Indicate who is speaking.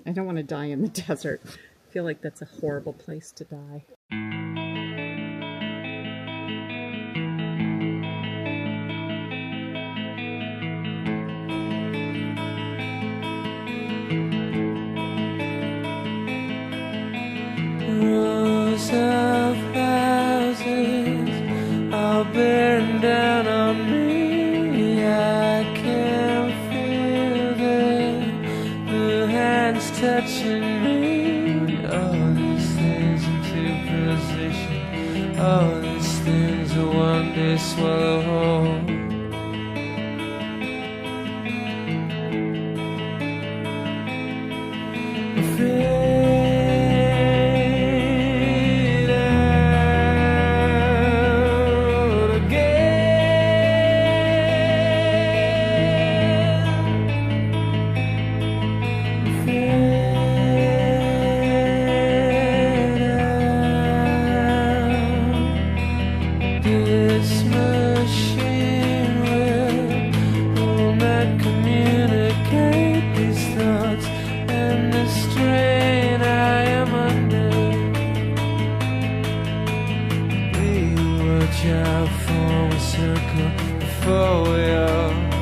Speaker 1: I don't want to die in the desert. I feel like that's a horrible place to die.
Speaker 2: Rows of houses all bearing down on me. I can feel the hands touching me. All these things into position. All these things will one day swallow whole. This machine will not communicate these thoughts and the strain I am under. We watch out for a circle before we all